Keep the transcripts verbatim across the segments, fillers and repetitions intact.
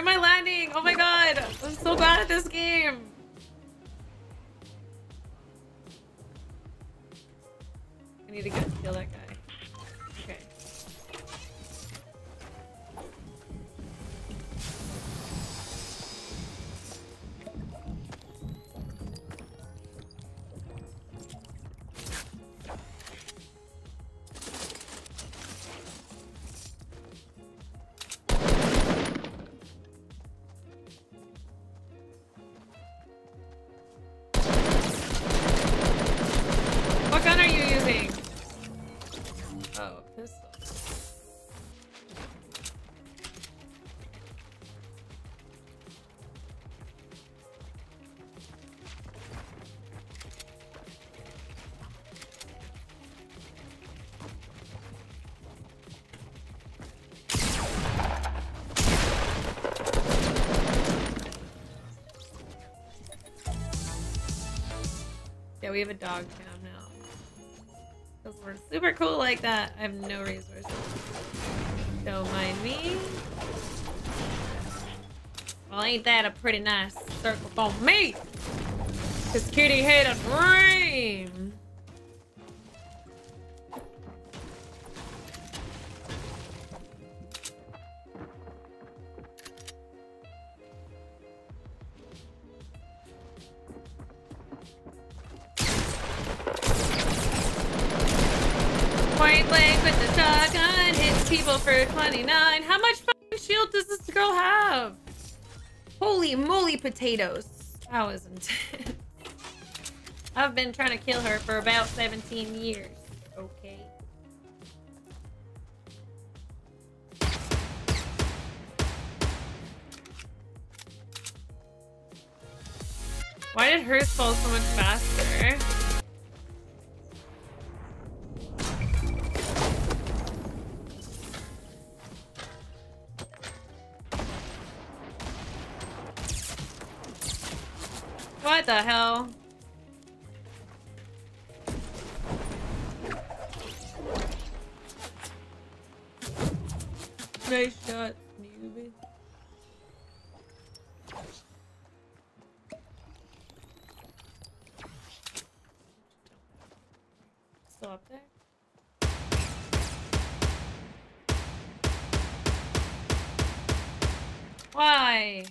am I landing? Oh my god! I'm so bad at this game! I need to go kill that guy. Okay. What gun are you using? Oh, pistol. Yeah, we have a dog cam now. Because we're super cool like that. I have no resources. Don't mind me. Well, ain't that a pretty nice circle for me? Cause Kitty had a dream. Point blank with the shotgun, hits people for twenty-nine. How much fucking shield does this girl have? Holy moly potatoes. That was intense. I've been trying to kill her for about seventeen years. Okay. Why did hers fall so much faster? What the hell? Nice shot, newbie. Still up there? Why?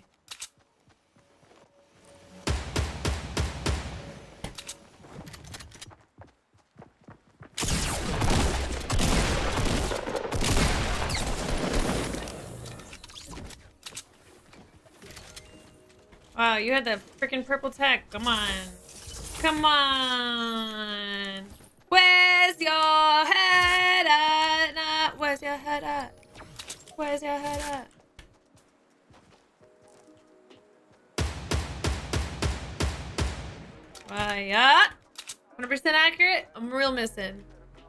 Wow, you had that freaking purple tech. Come on. Come on. Where's your head at? Nah, where's your head at? Where's your head at? Wow, yeah. one hundred percent accurate. I'm real missing.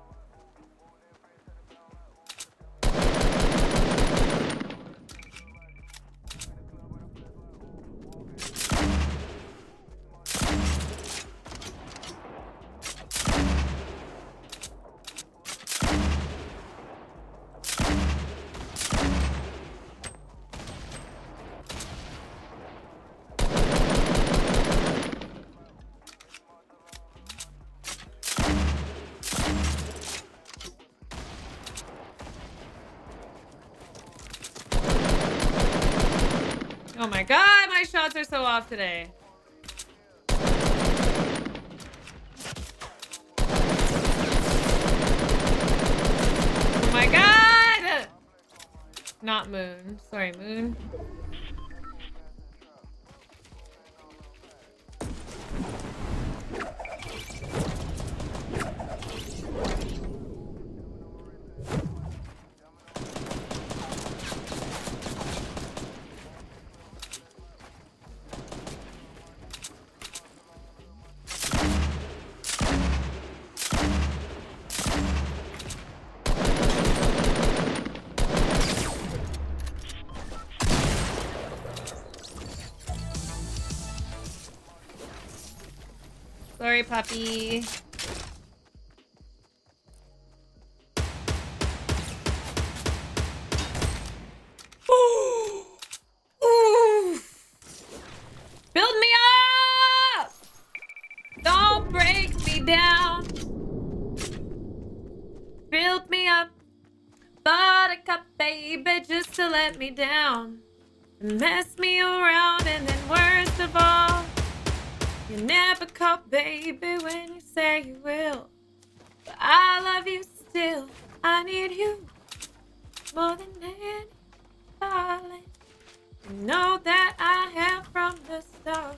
Oh my god, my shots are so off today. Oh my god! Not Moon. Sorry, Moon. Sorry, puppy. Ooh. down. Built me up. Buttercup, baby, just to let me down. And mess me around, and then worst of all, you never call, baby, when you say you will. But I love you still. I need you more than any, darling. You know that I have from the start.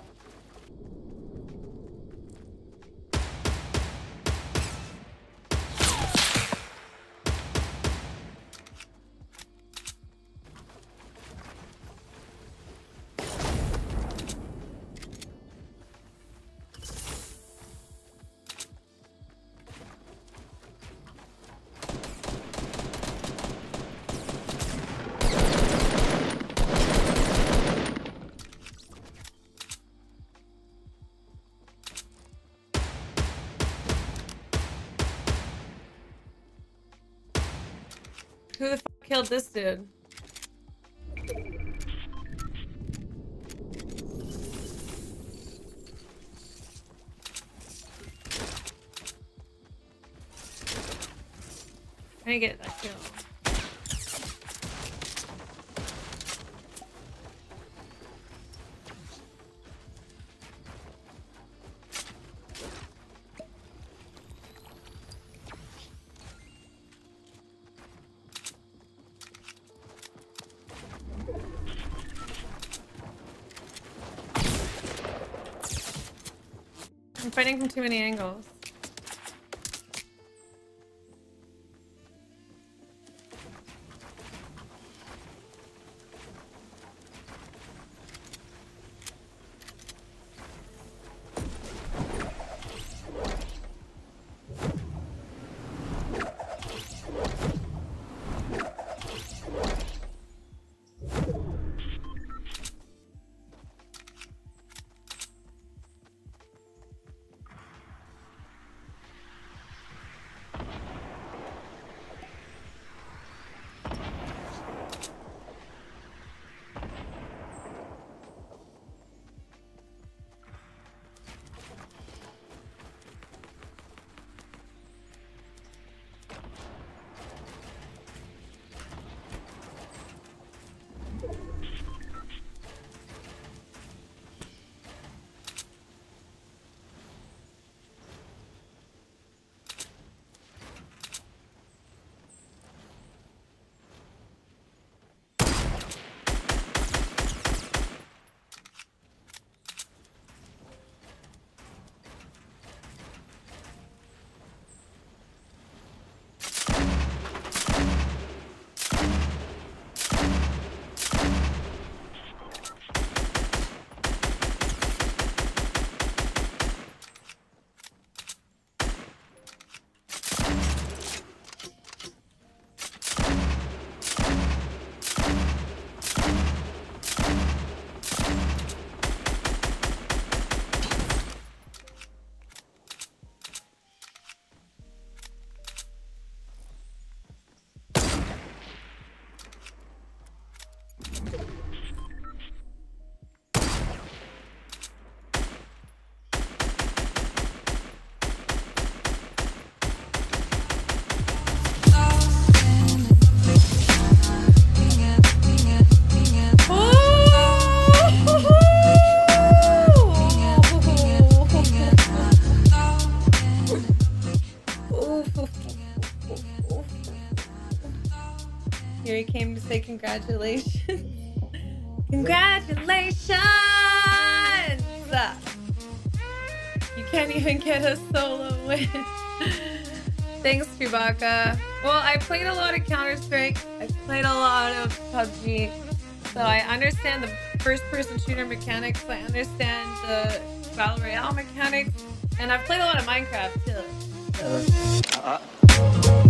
Who the fuck killed this dude? I didn't get that kill. I'm fighting from too many angles. Here he came to say congratulations. Congratulations! You can't even get a solo win. Thanks, Chewbacca. Well, I played a lot of Counter-Strike. I played a lot of P U B G. So I understand the first-person shooter mechanics. I understand the Battle Royale mechanics. And I've played a lot of Minecraft, too. So. Uh-uh.